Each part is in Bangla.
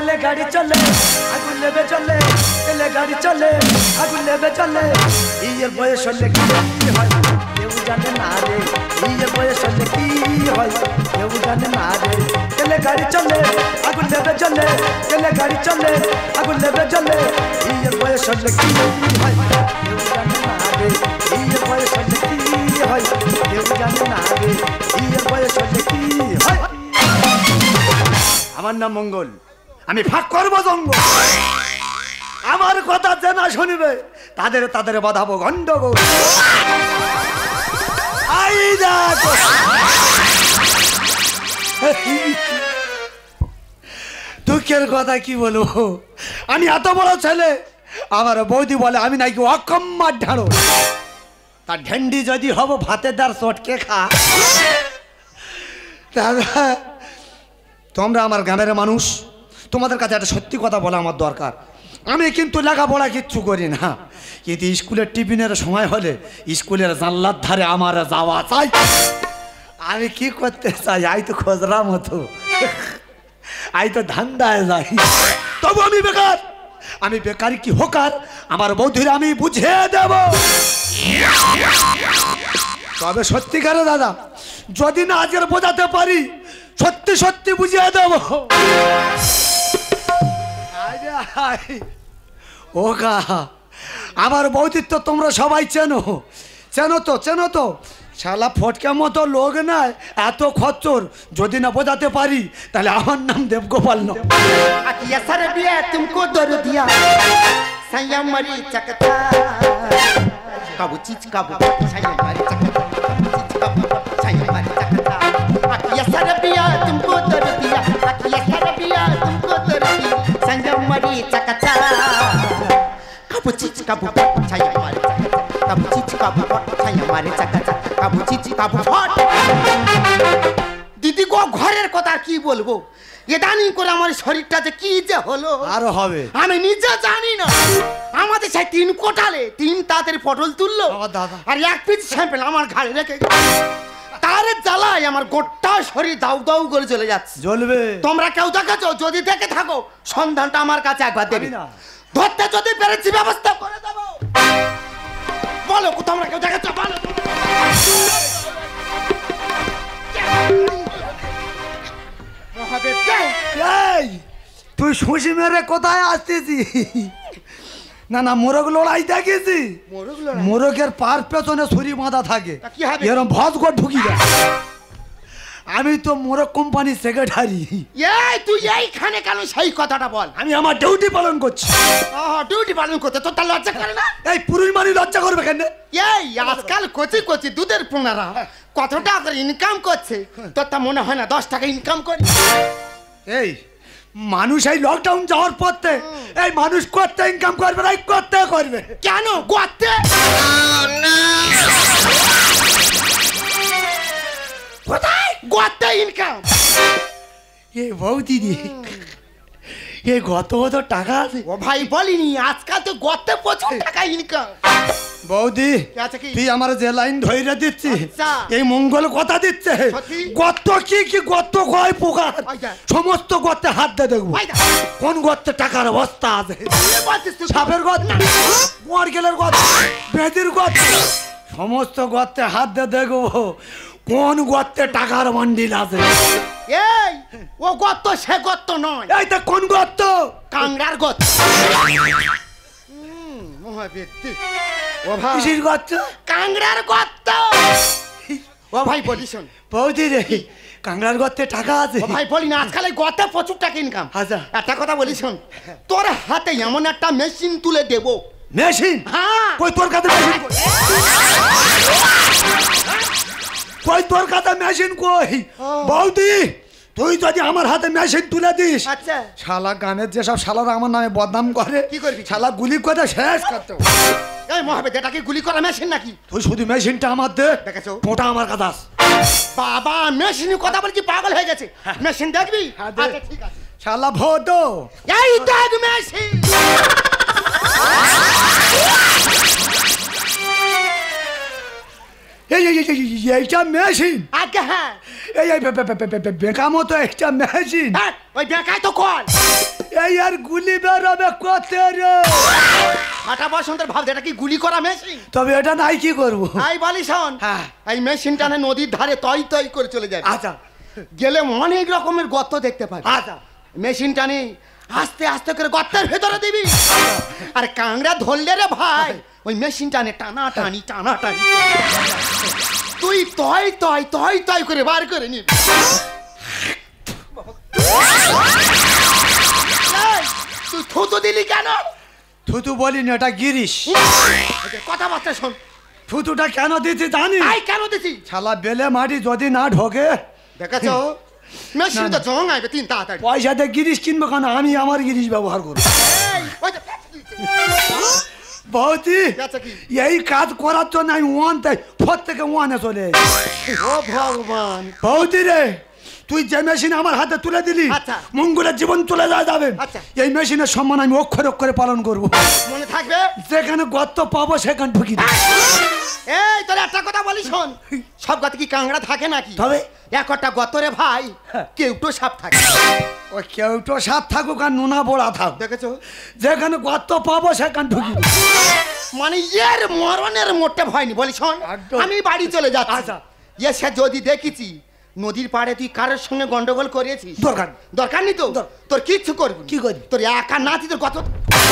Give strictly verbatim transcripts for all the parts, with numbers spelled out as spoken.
তেলে গাড়ি চলে আগুন লেবে চলে তেলে গাড়ি চলে আগুন লেবে চলে ইয়ের বয়স হলে কি হয় কেউ জানে না রে ইয়ের বয়স হলে কি হয় কেউ জানে না রে তেলে গাড়ি চলে আগুন লেবে চলে তেলে গাড়ি চলে আগুন লেবে চলে ইয়ের বয়স হলে কি হয় কেউ জানে না রে ইয়ের বয়স হলে কি হয় কেউ জানে না রে ইয়ের বয়স হলে কি হয়। আমার নাম মঙ্গল, আমি ফাঁক করবো জঙ্গল। আমার কথা যে না শুনবে তাদের তাদের বাধাবো গন্ডগোল। দুঃখের কথা কি বলবো, আমি এত বড় ছেলে, আমার বৌদি বলে আমি নাকি অকম্মার ঢাড়ো। তার ঢেন্ডি যদি হব ভাতের দার চটকে খা। দাদা তোমরা আমার গ্রামের মানুষ, তোমাদের কাছে একটা সত্যি কথা বলা আমার দরকার। আমি কিন্তু লেখাপড়া কিচ্ছু করি না, কিন্তু স্কুলের টিফিনের সময় হলে স্কুলের জানলার ধারে আমার যাওয়া চাই। আমি কি করতে চাই, আই তো খোঁজরা মতো, আই তো ধান্দায় যাই, তবু আমি বেকার। আমি বেকার কি হোকার, আমার বৌদিরা আমি বুঝিয়ে দেব। তবে সত্যিকারে দাদা যদি না আজকের বোঝাতে পারি, সত্যি সত্যি বুঝিয়ে দেব। ও গা আমার বৌদিত্ব তোমরা সবাই চেনো, চেনো তো চেনো তো শালা ফটকা মতো লোক নাই, এত খচ্চর। যদি না বোঝাতে পারি তাহলে আমার নাম দেবগোপাল ন। কাবু চিচ কাবু ছাইয়া মারি চাকা ছাইয়া মারি চাকা আকিয়া সারা বিয়া তুমকো দর দিয়া আকিয়া সারা বিয়া তুমকো দর দিয়া ছাইয়া মারি চাকা কাবু চিচ কাবু ছাইয়া মারি চাকা কাবু চিচ কাবু ছাইয়া মারি চাকা কাবু চিচ কাবু ফট। দিদি গো ঘরের কথা কি বলবো, এদানি করে আমার শরীরটা যে কি যে হলো আর হবে আমি নিজে জানি না। আমাদের সেই তিন কোটালে তিন তাদের পটল তুললো আর এক পিস স্যাম্পেল আমার ঘাড়ে রেখে তার জ্বালায় আমার গোটা শরীর দাউ দাউ করে চলে যাচ্ছে। জ্বলবে। তোমরা কেউ দেখেছো? যদি দেখে থাকো সন্ধানটা আমার কাছে একবার দেবে, ধরতে যদি পেরেছি ব্যবস্থা করে দেবো। বলো তোমরা কেউ দেখেছো? বলো। তুই শুষি মেরে কোথায় আসতেছি? না না মোরগ লড়াই দেখেছি, মোরগের পার পেছনে ছুরি বাঁধা থাকে, এরকম ভজ করে ঢুকি দেয়। আমি তো মোরগ কোম্পানির সেক্রেটারি। এই তুই এইখানে কেন সেই কথাটা বল। আমি আমার ডিউটি পালন করছি। ডিউটি পালন করতে তোর তার লজ্জা করে না? এই পুরুষ মানুষ লজ্জা করবে কেন? এই আজকাল কচি কচি দুধের পোনারা কত টাকা করে ইনকাম করছে, তোর তা মনে হয় না দশ টাকা ইনকাম করে? এই মানুষ এই লকডাউন যাওয়ার পথে এই মানুষ করতে ইনকাম করবে না, করতে করবে কেন? করতে কোথায় করতে ইনকাম? এ বৌদি এ গত কত টাকা আছে? ও ভাই বলিনি আজকাল তো গতে প্রচুর টাকা ইনকাম। বৌদি তুই আমার যে লাইন ধরে দিচ্ছি এই মঙ্গল কথা দিচ্ছে, গত কি কি গত কয় প্রকার সমস্ত গর্তে হাত দিয়ে দেখবো কোন গর্তে টাকার অবস্থা আছে। সাপের গর্ত, নারকেলের গর্ত, বেদির গর্ত, সমস্ত গর্তে হাত দিয়ে দেখবো কোন গর্তে টাকার বান্ডিল আছে। এই ও গর্ত সে গর্ত নয়। এই তো কোন গর্ত? কাংড়ার গর্ত। ও ভাই কিসের গর্ত? কাংড়ার গর্ত। ও ভাই বলি শোন বৌদি রে কাংড়ার গর্তে টাকা আছে? ও ভাই বলি না আজকাল এই গর্তে প্রচুর টাকা ইনকাম। আচ্ছা একটা কথা বলি শোন, তোর হাতে এমন একটা মেশিন তুলে দেব। মেশিন? হ্যাঁ। কই তোর কাছে মেশিন? কই তোর কাছে মেশিন কই? বৌদি তুই যদি আমার হাতে মেশিন তুলে দিস, আচ্ছা শালা গানের যেসব শালারা আমার নামে বদনাম করে, কি করবি? শালা গুলি করে শেষ করতে। এই মহাবেদ এটা কি গুলি করা মেশিন নাকি? তুই শুধু মেশিনটা আমার দে, দেখেছো মোটা আমার কাছে। বাবা মেশিন কথা বলছি পাগল হয়ে গেছে। মেশিন দেখবি? আচ্ছা ঠিক আছে। শালা ভোটো এই দেখ মেশিন। এই এইটা মেশিন? আগে হ্যাঁ। এই বেকা মতো একটা মেশিন। ওই বেকাই তো কল। এই আর গুলি বেরোবে কত রে ফাটা বসন্তের ভাব এটা কি গুলি করা মেশিন তবে এটা নাই কি করবো আই বলি শোন হ্যাঁ। এই মেশিনটা না নদীর ধারে তই তই করে চলে যাবে আচ্ছা গেলে অনেক রকমের গর্ত দেখতে পাবি আচ্ছা মেশিনটা নেই আস্তে আস্তে করে গর্তের ভেতরে দিবি আর কাংড়া ধরলে রে ভাই ওই মেশিনটা নে টানা টানি টানা টানি তুই তয় তয় তয় তয় করে বার করে নিবি এই, তুই থুতু দিলি কেন থুতু বলিনি এটা গিরিশ কথাবার্তা শোন থুতুটা কেন দিতে জানি আই কেন দিছি শালা বেলে মাটি যদি না ঢোকে দেখাছো মেশিন তো জং আইবে তিন তাড়াতাড়ি পয়সাতে গিরিশ কিনবো কেন আমি আমার গিরিশ ব্যবহার করবো এই, ওই যে বৌদি আচ্ছা কি এই কাজ করার জন্য আমি ওয়ান তাই ফোর থেকে ওয়ানে চলে এসেছি। ও ভগবান বৌদি রে তুই যে মেশিন আমার হাতে তুলে দিলি আচ্ছা। মঙ্গলের জীবন চলে যায় যাবে আচ্ছা। এই মেশিনের সম্মান আমি অক্ষরে অক্ষরে পালন করব মনে থাকবে যেখানে গর্ত পাবো সেখানে ঢুকি দেব। এই তোর একটা কথা বলি শোন সব গাতে কি কাংড়া থাকে নাকি তবে একটা গতরে ভাই হ্যাঁ। কেউটো সাপ থাকে ওই কেউ তো সাপ থাকুক আর নোনা বড়া থাক দেখেছো যেখানে গর্ত পাবো সেখানে ঢুকি দেব। মানে এর মরণের মোটে ভয় নি বলি শোন একদম। আমি বাড়ি চলে যাচ্ছি আচ্ছা। এসে যদি দেখেছি নদীর পাড়ে তুই কারোর সঙ্গে গন্ডগোল করেছিস দরকার দরকার নেই তো দর- তোর কিচ্ছু করবি কি করবি? তোর একা নাতি তোর কত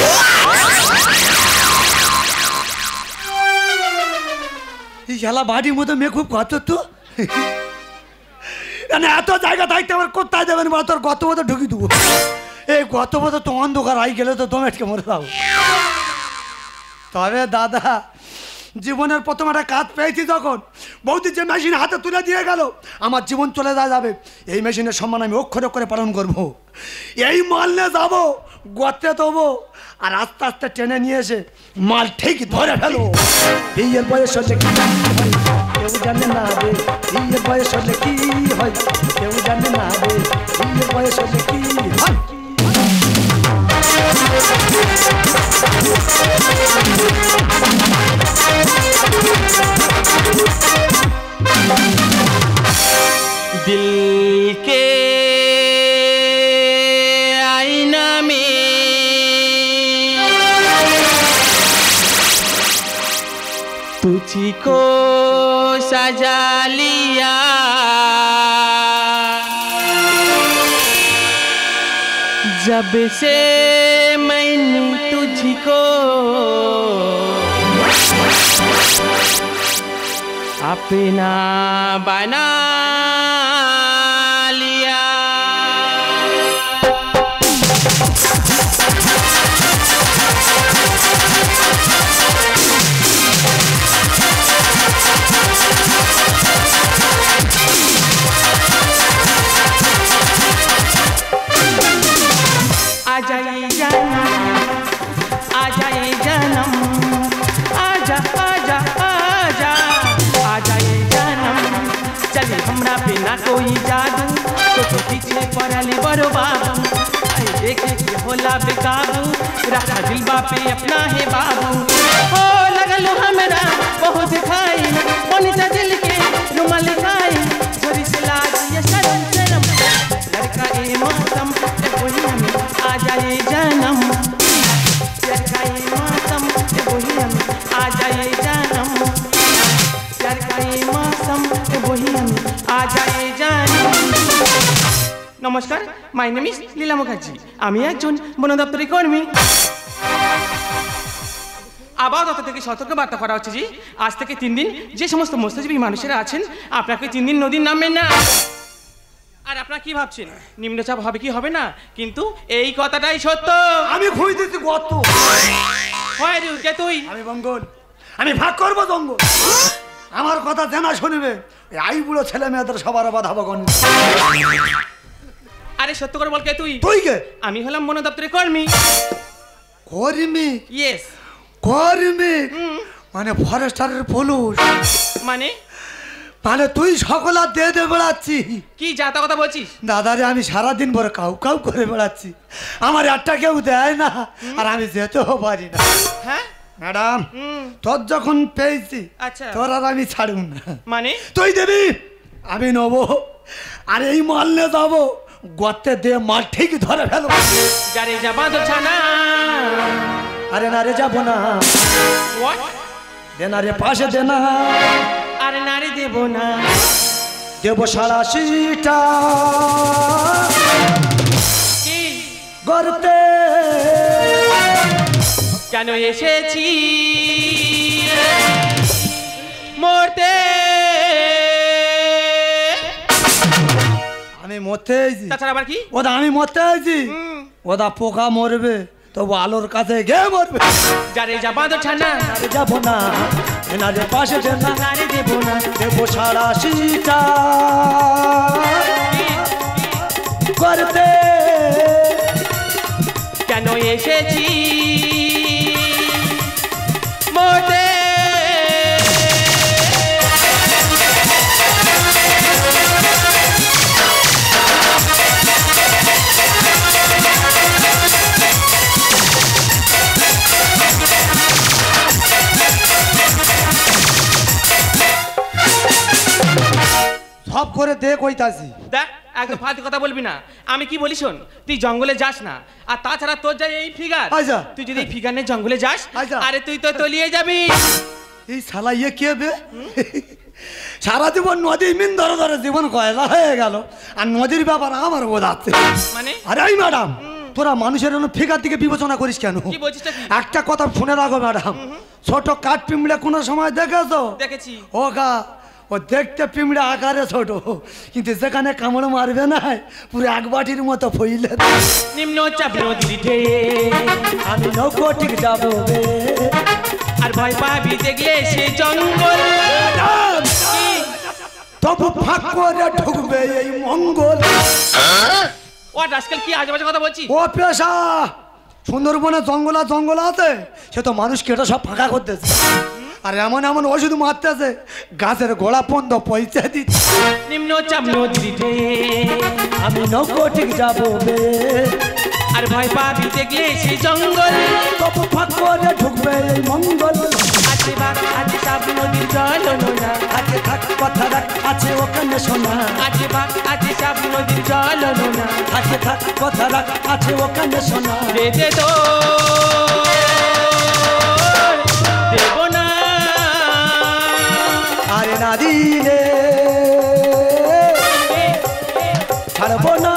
এই শালা বাড়ির মতো মেয়ে খুব কত তো মানে এত জায়গা থাকতে আমার কোথায় দেবেন বা তোর গত মতো ঢুকি দেবো এই গত মতো তো অন্ধকার আই গেলে তো দমেটকে মরে যাবো তবে দাদা জীবনের প্রথম একটা কাজ পেয়েছি যখন বৌদি যে মেশিন হাতে তুলে দিয়ে গেল আমার জীবন চলে যা যাবে এই মেশিনের সম্মান আমি অক্ষরে অক্ষরে পালন করবো এই মাল নিয়ে যাবো গর্তে দেবো আর আস্তে আস্তে টেনে নিয়ে এসে মাল ঠিক ধরে ফেলবো বিয়ের বয়স হলে কি হয় কেউ জানে না রে বিয়ের বয়স হলে কি হয় কেউ জানে না রে বিয়ের বয়স হলে কি হয় दिल के आईना में तुझी को सजा लिया जब से मैंने तुझको अपना बना लिया आ जाए जानम आ जाए जानम आजा आजा आजा आ जाए जानम चले हमरा बिना कोई जादू तो तो पीछे पड़ली बड़ो बाबू आई देखे के होला बेकाबू रखा दिलबा पे अपना है बाबू हो लगलो हमरा बहुत खाई बनिता दिल के रुमाल खाई छोरी से लाज ये शर्म शर्म लड़का ए मौसम ए बोलिया में आ जाए जानम लड़का ए मौसम ए बोलिया में आ जाए जानम लड़का ए मौसम ए बोलिया में आ जाए जानम নমস্কার my name is Leela Mukherjee আমি একজন বন দপ্তরের কর্মী আবহাওয়া দপ্তর থেকে সতর্ক বার্তা করা হচ্ছে যে আজ থেকে তিন দিন যে সমস্ত মৎস্যজীবী মানুষেরা আছেন আপনাকে তিন দিন নদীর নামবেন না আর আপনারা কি ভাবছেন নিম্নচাপ হবে কি হবে না কিন্তু এই কথাটাই সত্য আমি খুঁজ দিচ্ছি গত হয় রে কে তুই আমি মঙ্গল আমি ভাগ করবো জঙ্গল আমার কথা জানা শুনবে এই আই বুড়ো ছেলে মেয়েদের সবার বাধাবো গণ আরে সত্য করে বল কে তুই তুই কে আমি হলাম বন দপ্তরের কর্মী কর্মী ইয়েস কর্মী মানে ফরেস্টারের পুলিশ মানে মানে তুই সকলা দিয়ে দিয়ে বেড়াচ্ছি কি যাতা কথা বলছিস দাদারে আমি সারাদিন পরে কাউ কাউ করে বেড়াচ্ছি আমার একটা কেউ দেয় না আর আমি যেতেও পারি না হ্যাঁ ম্যাডাম হুম তোর যখন পেয়েছি আচ্ছা তোর আর আমি ছাড়ব না মানে তুই দেবি আমি নেবো আর এই মারলে যাবো গর্তে দিয়ে মাল ঠিক ধরে ফেলো। যারে যা বাঁধো ছানা। আরে না রে যাবো না। What? দে না রে পাশে দে না। আরে নারী দেব না। দেব সাড়াশিটা কি গর্তে কেন এসেছি মরতে? আমি মরতে আইছি। তাছাড়া আবার কি? ওদা আমি মরতে আইছি। ওদা পোকা মরবে তবু আলোর কাছে গে মরবে। যারে যা বাঁধো ছানা। আরে যাবো না এনারে পাশে দে না। নারী দেব না। দেব সাড়াশিটা গর্তে কেন এসেছি মরতে? সব করে দে কইতাছি। দেখ একদম ফালতু কথা বলবি না। আমি কি বলি শোন, তুই জঙ্গলে যাস না। আর তাছাড়া তোর যা এই ফিগার, আচ্ছা। তুই যদি এই ফিগার নিয়ে জঙ্গলে যাস, আচ্ছা। আরে তুই তো তলিয়ে যাবি। এই শালা ইয়ে কে বে? সারা জীবন নদী মিন ধরে ধরে জীবন কয়লা হয়ে গেল আর নদীর ব্যাপার আমার বোঝাচ্ছে। মানে আরে এই ম্যাডাম তোরা মানুষের ফিগার দিকে বিবেচনা করিস কেন? কি বলছিস টা কি? একটা কথা শুনে রাখো ম্যাডাম, ছোট কাঠ পিমড়ে কোনো সময় দেখেছো? দেখেছি। ও গা ও দেখতে পিমড়ে আকারে ছোট, কিন্তু যেখানে কামড় মারবে না পুরো এক বাটির মতো ফইলে। নিম্ন চাপ নদীর ঢেউ আমি নৌকো ঠিক যাবো বে। আর ভয় পাবি দেখলে সে জঙ্গল। তবু ফাঁক করে ঢুকবে এই মঙ্গল। ও আজকাল কি আজে বাজে কথা বলছিস? ও পেশা সুন্দরবনে জঙ্গল আর জঙ্গল আছে, সে তো মানুষ কেটে সব ফাঁকা করতেছে আর এমন এমন ওষুধ মারতেছে গাছের গোড়া পন্দ পয়সা দিচ্ছে। নিম্ন চাপ নদীর ঢেউ আমি নৌকো ঠিক যাবো বে। আর ভয় পাবি দেখলে সে জঙ্গল। তবু ফাঁক করে ঢুকবে এই মঙ্গল। আছে বাঘ আছে চাপ নদীর জল নোনা। আছে থাক কথা রাখ আছে ওখানে শোনা। আছে বাঘ আছে চাপ নদীর জল নোনা। আছে থাক কথা রাখ আছে ওখানে শোনা। দে দে তো দেব না। আরে না দিলে ছাড়বো না।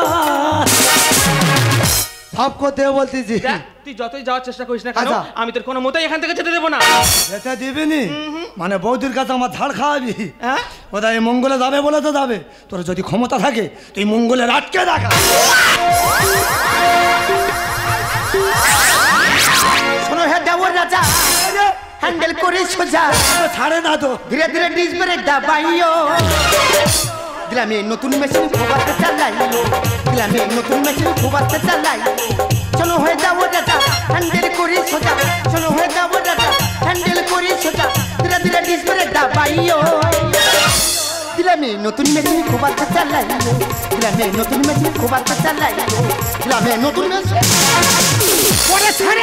সব করতে বলতেছি। দেখ, তুই যতই যাওয়ার চেষ্টা করিস না কেন, আচ্ছা। আমি তোর কোনো মতেই এখান থেকে যেতে দেবো না। যেতে দিবিনি মানে বৌদির কাছে আমার ঝাড় খাওয়াবি? হ্যাঁ? ওটা এই মঙ্গলে যাবে বলে তো যাবে, তোর যদি ক্ষমতা থাকে তুই মঙ্গলের আটকে দেখা। শোনো হে দেবর রাজা, হ্যান্ডেল করে সোজা, ছাড়ে না তো। ধীরে ধীরে ডিস ব্রেক দাবাইও। দিলাম এই নতুন মেশিন খোবাতে চালাই, দিলাম এই নতুন মেশিন খোবাতে চালাই। শোনো হয়ে যাবো রাজা, হ্যান্ডেল করে সোজা, শোনো হয়ে যাবো রাজা, হ্যান্ডেল করে সোজা, ধীরে ধীরে ডিস ব্রেক দাবাইও। দিলাম এই নতুন মেশিন খোবাতে চালাই, দিলাম এই নতুন মেশিন খোবাতে চালাই, দিলাম এই নতুন মেশিন পরে ছাড়ে।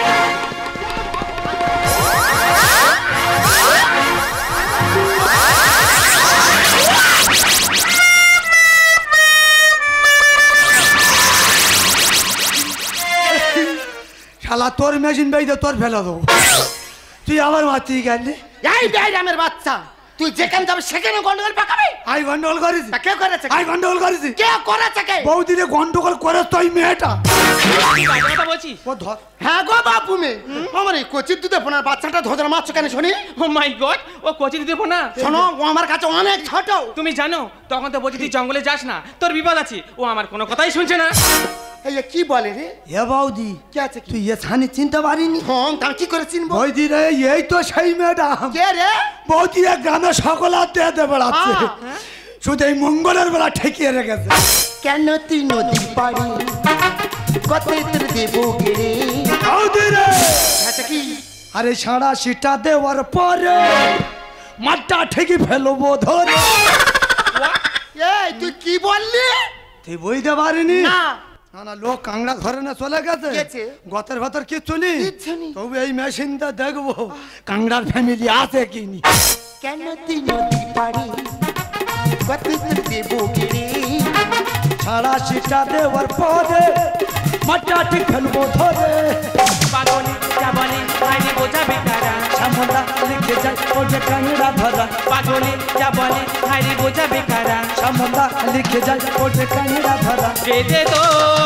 শালা তোর মেশিন বেঁধে তোর ফেলা দেবো। তুই আমার মারতেই গেলি। এই বেয়ামের বাচ্চা, তুই যেখানে যাবে সেখানে গন্ডগোল পাকাবি। আই গন্ডগোল করেছি? কে করেছে? আই গন্ডগোল করেছি? কে করেছে? কে বৌদিরে গন্ডগোল করে তুই মেয়েটা। কথা বলছিস? ও ধর। হ্যাঁ গো বাপু মে, আমার এই কচির দুধে ফোনার বাচ্চাটা ধোদরা মারছো কেন শুনি? ও মাই গড, ও কোচি দিতে না। শোনো, ও আমার কাছে অনেক ছোট। তুমি জানো তখন তো বলছি তুই জঙ্গলে যাস না, তোর বিপদ আছে। ও আমার কোনো কথাই শুনছে না। এই কি বলে রে? এ বৌদি কে আছে? তুই এ ছানি চিনতে পারিনি? হ্যাঁ, তা কি করে চিনবো? বৌদি রে এই তো সেই ম্যাডাম। কে রে? বৌদি এক গ্রামে সকল আত্মীয়তে বেড়াচ্ছে, হ্যাঁ। শুধু এই মঙ্গলের বেলা ঠেকিয়ে রেখেছে। কেন তুই নদীর পাড়ি কত তোর দেবো গেরে? বৌদি রে আচ্ছা কি? আরে সারা সিটা দেওয়ার পরে মাঠটা ঠেকি ফেলবো ধরে। এই তুই কি বললি? তুই বুঝতে পারিনি? না না না, লোক কাংড়া ঘরে না চলে গেছে, গেছে। গতের ভেতর কিচ্ছু নেই। কিচ্ছু নেই। তবে এই মেশিনটা দেখবো কাংড়ার ফ্যামিলি আছে কিনি। কেন তুই নদীর পাড়ি কত তোর দেবো গেরে? ছাড়া সিটা দেওয়ার পরে মাটাটি ফেলবো ধরে পাগল যা বলে হাইরে বোঝাবে কারা শ্যামলা লিখে যায় ওঠে কাংড়া ধরা পাগল যা বলে হাইরে বোঝাবে কারা শ্যামলা লিখে যায় ওঠে কাংড়া ধরা কেঁদে তো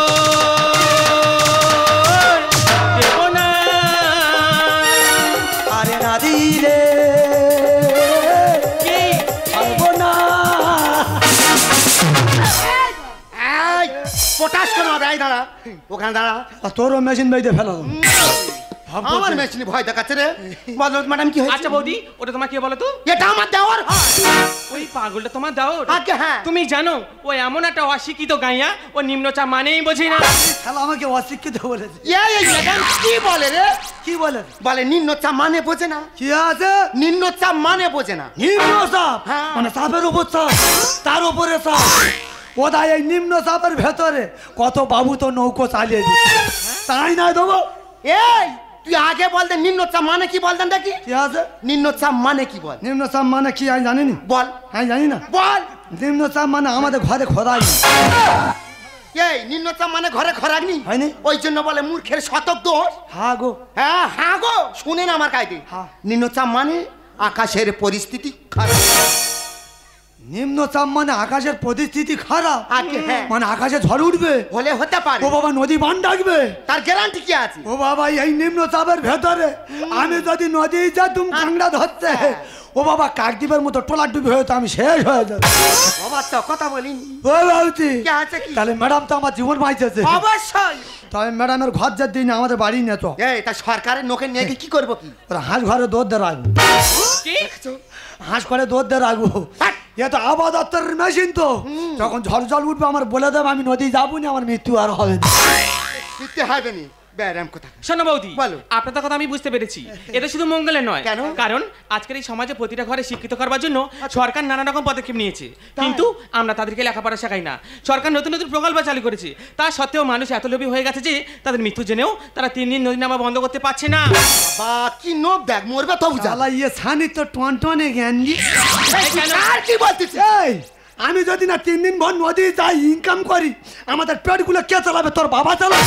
দেব না আরে না দিলে কি পারবো না এই পটাশ কেন হবে? এই দাঁড়া, ওখানে দাঁড়া। আর তোরও মেশিন বাইতে ফেলো আমার মেশিনে ভয় দেখাচ্ছে রে। বলো ম্যাডাম কি হয়েছে? আচ্ছা বৌদি ওটা তোমার কে বলো তো এটা আমার দেওয়ার হয়। ওই পাগলটা তোমার দাও আগে হ্যাঁ। তুমি জানো ও এমন একটা অশিক্ষিত গাইয়া ও নিম্নচা মানেই বোঝে না খেলা আমাকে অশিক্ষিত বলেছে এই এই ম্যাডাম কি বলে রে? কি বলে বলে নিম্নচাপ মানে বোঝে না। কি আছে নিম্নচাপ মানে বোঝে না। নিম্ন চাপ হ্যাঁ। মানে চাপের উপর চাপ তার উপরে চাপ ওদায় এই নিম্ন চাপের ভেতরে কত বাবু তো নৌকো চালিয়ে দিচ্ছে তাই না দেবো এই তুই আগে বলতে নিম্নচাপ মানে কি বলতেন দেখি? কি আছে নিম্নচাপ মানে কি বল? নিম্ন চাপ মানে কি আমি জানি না বল আমি জানি না বল। নিম্ন চাপ মানে আমাদের ঘরে খোদাই এই নিম্নচাপ মানে ঘরে খরাগনি হয়নি? ওই জন্য বলে মূর্খের শতক দোষ। হা গো হ্যাঁ হ্যাঁ গো শুনেন আমার কায়দে। হ্যাঁ। নিম্নচাপ মানে আকাশের পরিস্থিতি খারাপ। নিম্ন চাপ মানে আকাশের পরিস্থিতি খারাপ আগে হ্যাঁ মানে আকাশে ঝড় উঠবে হলে হতে পারে। ও বাবা নদী বান ডাকবে তার গ্যারান্টি কি আছে? ও বাবা এই নিম্ন চাপের ভেতরে আমি যদি নদী যা তুমি কাংড়া ধরতে ও বাবা কাকদ্বীপের মতো টোলা ডুবি হয়ে তো আমি শেষ হয়ে যাবে বাবা তো কথা বলিনি। ও বাবুজি কি আছে কি? তাহলে ম্যাডাম তো আমার জীবন বাঁচেছে অবশ্যই। তাই ম্যাডামের ঘর যা দিন আমাদের বাড়ি নিয়ে তো এই তা সরকারের নোকে নিয়ে গিয়ে কি করবো কি? ওরা হাঁস ঘরে দৌড় দিয়ে রাখবো কি হাঁস ঘরে দৌড় দিয়ে রাখবো হাট! এ তো আবাদ দপ্তরের মেশিন তো যখন ঝড় জল উঠবে আমার বলে দেবে আমি নদী যাবো না আমার মৃত্যু আর হবে না। দিতে হবে নি ব্যারাম কথা। শোনো বৌদি বলো। আপনার কথা আমি বুঝতে পেরেছি এটা শুধু মঙ্গলের নয় কেন? কারণ আজকের এই সমাজে প্রতিটা ঘরে শিক্ষিত করবার জন্য সরকার নানা রকম পদক্ষেপ নিয়েছে কিন্তু আমরা তাদেরকে লেখাপড়া শেখাই না সরকার নতুন নতুন প্রকল্প চালু করেছে তা সত্ত্বেও মানুষ এত লোভী হয়ে গেছে যে তাদের মৃত্যু জেনেও তারা তিন দিন নদী নামা বন্ধ করতে পারছে না বা কি নোব দেখ মরবে তো বুঝা। জ্বালা ইয়ে ছানি তো টন টনে জ্ঞান দি কেন? আর কি বলতিস? এই আমি যদি না তিন দিন ভর নদী যাই ইনকাম করি আমাদের পেটগুলো কে চালাবে তোর বাবা চালাবে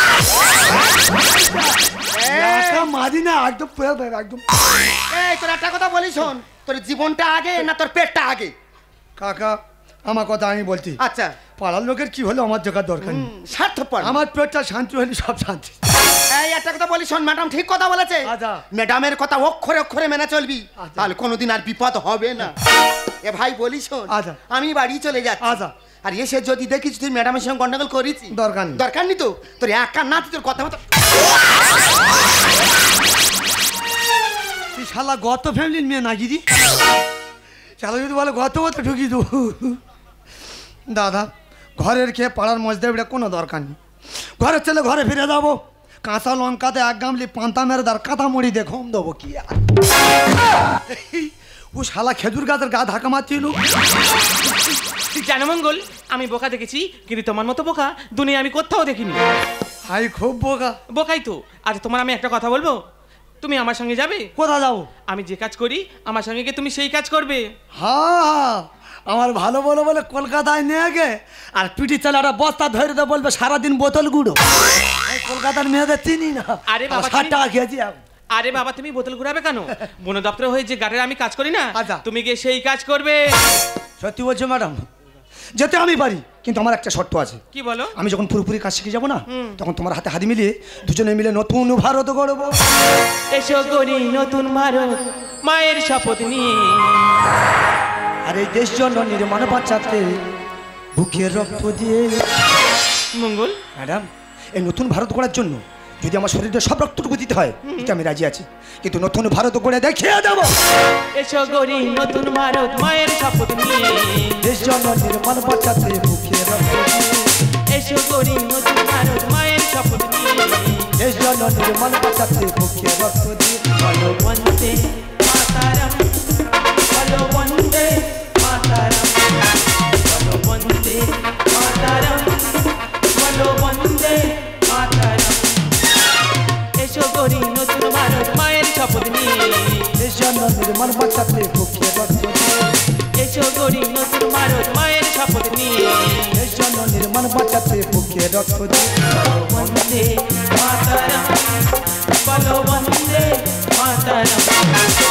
মারি না একদম একদম এই তোর একটা কথা বলি শোন, তোর জীবনটা আগে না তোর পেটটা আগে? কাকা আমার কথা আমি বলছি আচ্ছা পাড়ার লোকের কি হলো আমার জায়গার দরকার নেই স্বার্থপর। আমার পেটটা শান্তি হলে সব শান্তি এই একটা কথা বলি শোন, ম্যাডাম ঠিক কথা বলেছে। আচ্ছা। ম্যাডামের কথা অক্ষরে অক্ষরে মেনে চলবি আচ্ছা। তাহলে কোনোদিন আর বিপদ হবে না। এ ভাই বলি শোন, আচ্ছা। আমি বাড়ি চলে যাচ্ছি। আচ্ছা। আর এসে যদি দেখিস তুই ম্যাডামের সঙ্গে গন্ডগোল করিস দরকার নেই। দরকার নেই তো তোর এক কান না তোর কথা মতো তুই শালা গত ফ্যামিলির মেয়ে নাকি দি শালা যদি বলে গত মতো ঢুকি দু দাদা ঘরের খেয়ে পাড়ার মজদে বেড়ে কোনো দরকার নেই ঘরের ছেলে ঘরে ফিরে যাবো কাঁচা লঙ্কাতে এক গামলি পান্তা মেরে দার কাঁথা মুড়ি দিয়ে ঘুম দেবো কি আর ও শালা খেজুর গাছের গা ধাক্কা মারছিল জানো মঙ্গল আমি বোকা দেখেছি কিন্তু তোমার মতো বোকা দুনিয়া আমি কোথাও দেখিনি হাই খুব বোকা বোকাই তো আচ্ছা তোমার আমি একটা কথা বলবো তুমি আমার সঙ্গে যাবে কোথা যাবো আমি যে কাজ করি আমার সঙ্গে গিয়ে তুমি সেই কাজ করবে হ্যাঁ আমার ভালো বলো বলে কলকাতায় নিয়ে গে আর পিটি চালাটা বস্তা ধরে দে বলবে সারাদিন বোতল গুঁড়ো আমি কলকাতার মেয়েদের চিনি না আরে বাবা, ষাট চিনি- টাকা খেয়েছি এখন। আরে বাবা তুমি বোতল ঘুরাবে কেন বন দপ্তরে হয়ে যে গাড়ির আমি কাজ করি না আচ্ছা। তুমি গিয়ে সেই কাজ করবে সত্যি বলছো ম্যাডাম যেতে আমি পারি কিন্তু আমার একটা শর্ত আছে কি বলো আমি যখন পুরোপুরি কাজ শিখে যাবো না তখন তোমার হাতে হাত মিলিয়ে দুজনে মিলে নতুন ভারত গড়ব এসো গড়ি নতুন ভারত মায়ের শপথ নিয়ে আর এই দেশ জন্য নির্মাণ বাঁচাতে বুকের রক্ত দিয়ে মঙ্গল ম্যাডাম এই নতুন ভারত গড়ার জন্য যদি আমার শরীরে সব রক্তটুকু দিতে হয় দিতে আমি রাজি আছি কিন্তু নতুন ভারত গড়ে দেখিয়ে দেবো এসো গড়ি নতুন ভারত মায়ের শপথ নিয়ে দেশ জন্য নির্মাণ বাঁচাতে বুকের রক্ত দিয়ে এসো গড়ি নতুন ভারত মায়ের শপথ নিয়ে দেশ জন্য নির্মাণ বাঁচাতে বুকের রক্ত দিয়ে বলো বন্দে মাতারম বলো বন্দে মাতারম বলো বন্দে মাতারম বলো বন্দে মাতারম এসো গড়ি নতুন ভারত মায়ের শপথ নিয়ে দেশ জন্য নির্মাণ বাঁচাতে বুকের রক্ত দিয়ে এসো গড়ি নতুন ভারত মায়ের শপথ নিয়ে দেশ জন্য নির্মাণ मन बचाते बुके रखो जी वंदे मातरम बोलो वंदे मातरम